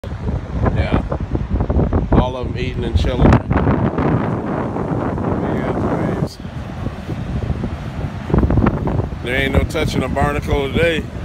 Yeah. All of them eating and chilling. Big ass waves. There ain't no touching a barnacle today.